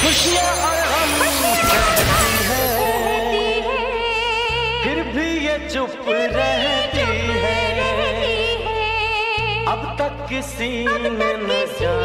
खुशियाँ और हम कहती है, फिर भी ये चुप रहती है। अब तक किसी ने न जाना